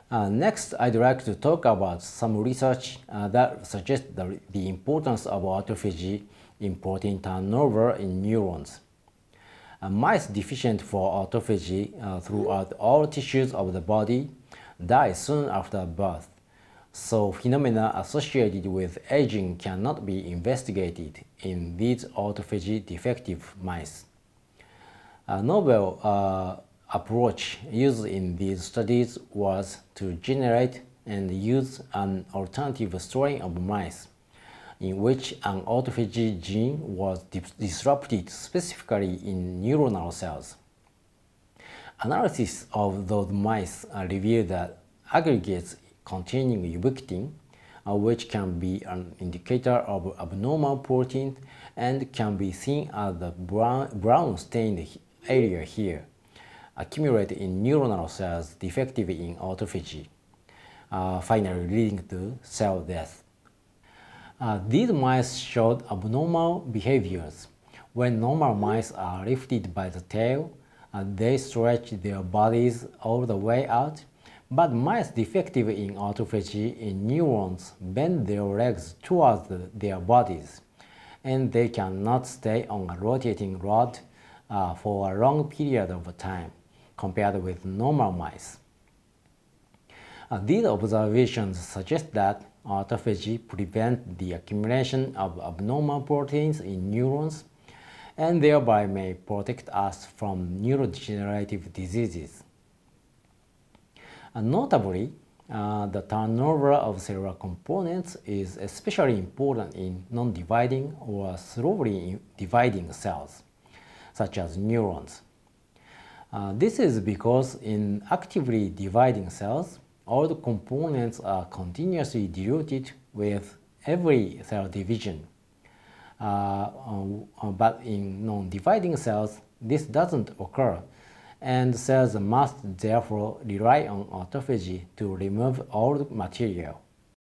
Next, I'd like to talk about some research that suggests the importance of autophagy in protein turnover in neurons. Mice deficient for autophagy throughout all tissues of the body die soon after birth, so phenomena associated with aging cannot be investigated in these autophagy defective mice. A novel approach used in these studies was to generate and use an alternative strain of mice in which an autophagy gene was disrupted specifically in neuronal cells. Analysis of those mice revealed that aggregates containing ubiquitin, which can be an indicator of abnormal protein and can be seen as the brown stained area here, accumulate in neuronal cells defective in autophagy, finally leading to cell death. These mice showed abnormal behaviors. When normal mice are lifted by the tail, they stretch their bodies all the way out, but mice defective in autophagy in neurons bend their legs towards their bodies, and they cannot stay on a rotating rod for a long period of time compared with normal mice. These observations suggest that autophagy prevents the accumulation of abnormal proteins in neurons and thereby may protect us from neurodegenerative diseases. Notably, the turnover of cellular components is especially important in non-dividing or slowly dividing cells, such as neurons. This is because in actively dividing cells, all the components are continuously diluted with every cell division. But in non-dividing cells, this doesn't occur, and cells must therefore rely on autophagy to remove all the material.